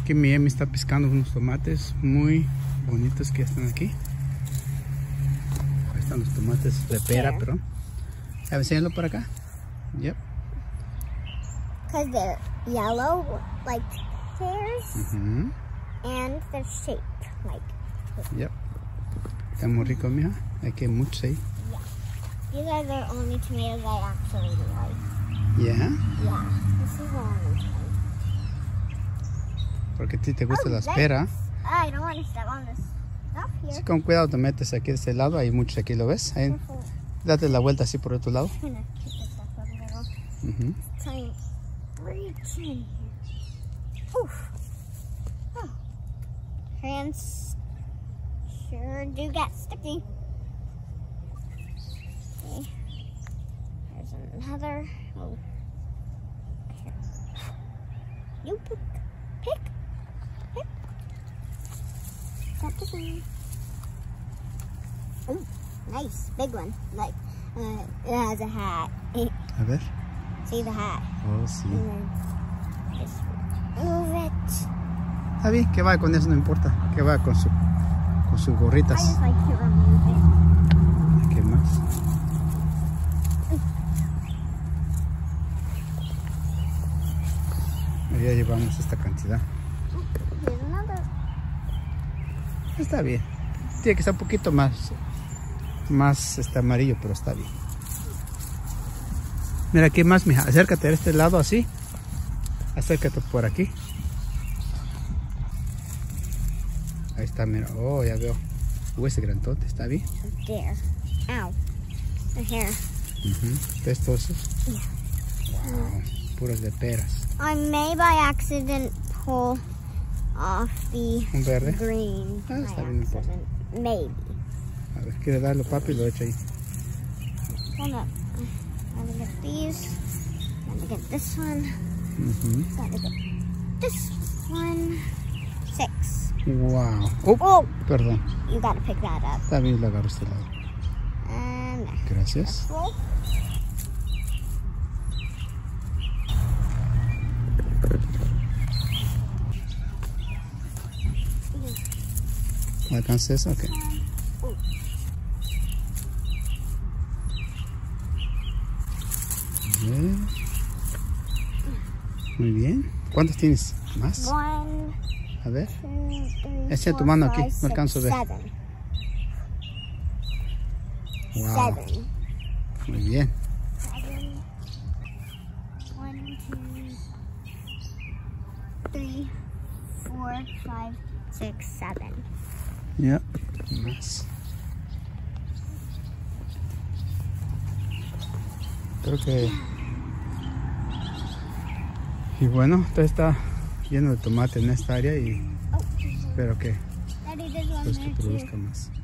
Aquí mi Emi está pescando unos tomates muy bonitos que están aquí. Ahí están los tomates de pera, pero... A ver, enséñalo por acá. Yep. Because they're yellow, like pears, and they're shaped like. Yep. Está muy rico, mija. Aquí hay muchos ahí. Yeah. These are the only tomatoes I actually like. Yeah. Yeah. This is the only one. Porque a ti te gustan las peras. I don't want to step on this stuff here. Sí, con cuidado te metes aquí de este lado. Hay muchos aquí, ¿lo ves? Ahí, date la vuelta así por otro lado. I'm gonna keep this stuff up and go. Trying to reach in here. Oof. Oh. Hands sure do get sticky. Okay. There's another. Oh. Here. You pick. Pick. Pick. Got this one. Oh, nice. Big one. Like, it has a hat. A ver. See the hat. Oh, sí. And then just move it. Está bien, que vaya con eso, no importa. Que vaya con sus gorritas. I just like to remove it. ¿Qué más? Ya llevamos esta cantidad. Here's another. Está bien. Tiene que estar un poquito más amarillo, pero está bien. Mira, ¿qué más, mija? Acércate a este lado así. Acércate por aquí. Ahí está, mira. Oh, ya veo. Ese grandote, ¿está bien? There. Ow. The hair. ¿Ves todos esos? Yeah. Wow. Puros de peras. I may by accident pull off the Un verde. green. Ah, está by bien, no importa. accident. Maybe. A ver, quiere darlo, papi, y lo echa ahí. Hold up. Gotta get these. Gotta get this one. Gotta get this one. 6. Wow. Oh, Oh! perdón. You gotta pick that up. Está bien, lo agarro a este lado. And Gracias. roll. ¿Me alcanza eso? Ok. Bien. Muy bien. ¿Cuántos tienes? ¿Más? 1, A ver. 2, 3, Echa tu 4, mano aquí, 5, no alcanzo a ver. 7. Wow. 7. Muy bien. 1, 2, 3, 4, 5, 6, 7. Ya. Más. Creo que... Y bueno, todo está lleno de tomate en esta área y espero que Daddy did one esto there too. produzca más.